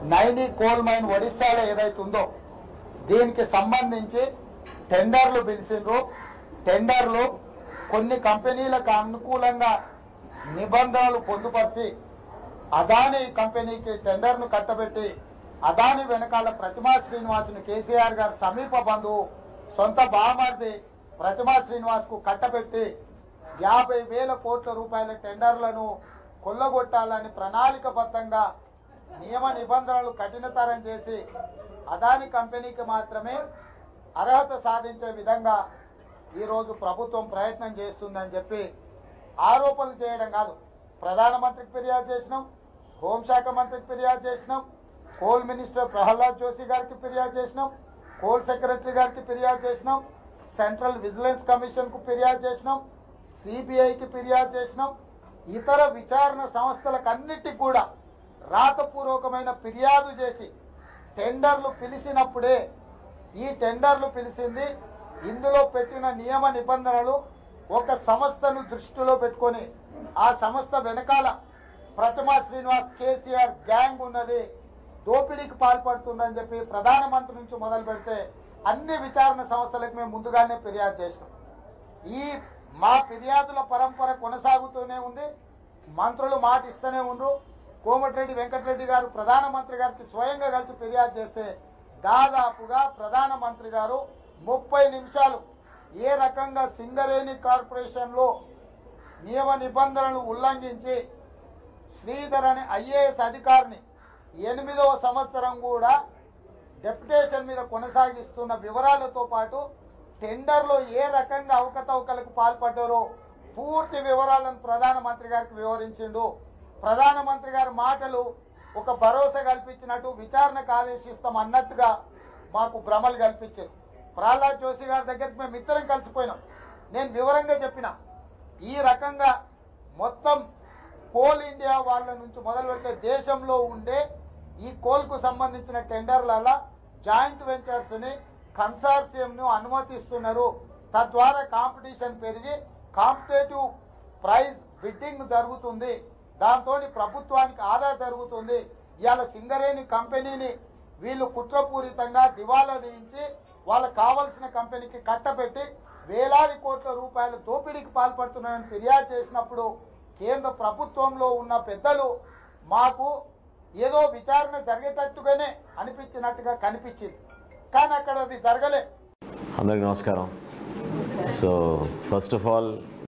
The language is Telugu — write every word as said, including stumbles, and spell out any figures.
నైని కోల్ మైన్ ఒడిశాలో ఏదైతే ఉందో దీనికి సంబంధించి టెండర్లు పిలిచిండ్రు. టెండర్లు కొన్ని కంపెనీలకు అనుకూలంగా నిబంధనలు పొందుపరిచి అదాని కంపెనీకి టెండర్ను కట్టబెట్టి అదాని వెనకాల ప్రతిమా శ్రీనివాసుని కేసీఆర్ గారు సమీప బంధువు సొంత బామర్ది ప్రతిమా శ్రీనివాస్ కు కట్టబెట్టి యాభై వేల కోట్ల రూపాయల టెండర్లను కొల్లగొట్టాలని ప్రణాళికబద్ధంగా నియమ నిబంధనలు కఠినతరం చేసి అదాని కంపెనీకి మాత్రమే అర్హత సాధించే విధంగా ఈరోజు ప్రభుత్వం ప్రయత్నం చేస్తుందని చెప్పి ఆరోపణలు చేయడం కాదు, ప్రధానమంత్రికి ఫిర్యాదు చేసినాం, హోంశాఖ మంత్రికి ఫిర్యాదు చేసినాం, కోల్ మినిస్టర్ ప్రహ్లాద్ జోషి గారికి ఫిర్యాదు చేసినాం, కోల్ సెక్రటరీ గారికి ఫిర్యాదు చేసినాం, సెంట్రల్ విజిలెన్స్ కమిషన్ కు ఫిర్యాదు చేసినాం, సిబిఐకి ఫిర్యాదు చేసినాం, ఇతర విచారణ సంస్థలకు అన్నిటికి కూడా రాతపూర్వకమైన ఫిర్యాదు చేసి టెండర్లు పిలిచినప్పుడే ఈ టెండర్లు పిలిచింది ఇందులో పెట్టిన నియమ నిబంధనలు ఒక సంస్థను దృష్టిలో పెట్టుకొని ఆ సంస్థ వెనకాల ప్రతిమా శ్రీనివాస్ కేసీఆర్ గ్యాంగ్ ఉన్నది, దోపిడీకి పాల్పడుతుందని చెప్పి ప్రధానమంత్రి నుంచి మొదలు పెడితే అన్ని విచారణ సంస్థలకు మేము ముందుగానే ఫిర్యాదు చేసినాం. ఈ మా ఫిర్యాదుల పరంపర కొనసాగుతూనే ఉంది. మంత్రులు మాట ఇస్తూనే ఉండ్రు. కోమటిరెడ్డి వెంకటరెడ్డి గారు ప్రధానమంత్రి గారికి స్వయంగా కలిసి ఫిర్యాదు చేస్తే దాదాపుగా ప్రధానమంత్రి గారు ముప్పై నిమిషాలు ఏ రకంగా సింగరేణి కార్పొరేషన్లో నియమ నిబంధనలు ఉల్లంఘించి శ్రీధర్ అనే ఐఏఎస్ అధికారిని ఎనిమిదవ సంవత్సరం కూడా డెప్యుటేషన్ మీద కొనసాగిస్తున్న వివరాలతో పాటు టెండర్లో ఏ రకంగా అవకతవకలకు పాల్పడ్డారో పూర్తి వివరాలను ప్రధానమంత్రి గారికి వివరించిండు. ప్రధానమంత్రి గారి మాటలు ఒక భరోసా కల్పించినట్టు విచారణకు ఆదేశిస్తాం అన్నట్టుగా మాకు భ్రమలు కల్పించారు. ప్రహ్లాద్ జోషి గారి దగ్గరికి మేము ఇద్దరం కలిసిపోయినాం. నేను వివరంగా చెప్పిన ఈ రకంగా మొత్తం కోల్ ఇండియా వాళ్ళ నుంచి మొదలు పెడితే దేశంలో ఉండే ఈ కోల్కు సంబంధించిన టెండర్లలో జాయింట్ వెంచర్స్ ని కన్సార్షియంను అనుమతిస్తున్నారు. తద్వారా కాంపిటీషన్ పెరిగి కాంపిటేటివ్ ప్రైస్ బిడ్డింగ్ జరుగుతుంది, దాంతో ప్రభుత్వానికి ఆదా జరుగుతుంది. ఇవాళ సింగరేణి కంపెనీని వీళ్ళు కుట్రపూరితంగా దివాలా తీయించి వాళ్ళకు కావలసిన కంపెనీకి కట్టబెట్టి వేలాది కోట్ల రూపాయల దోపిడీకి పాల్పడుతున్నారని ఫిర్యాదు చేసినప్పుడు కేంద్ర ప్రభుత్వంలో ఉన్న పెద్దలు మాకు ఏదో విచారణ జరిగేటట్టుగానే అనిపించినట్టుగా కనిపించింది, కానీ అక్కడ అది జరగలే. అందరికీ నమస్కారం. So first of all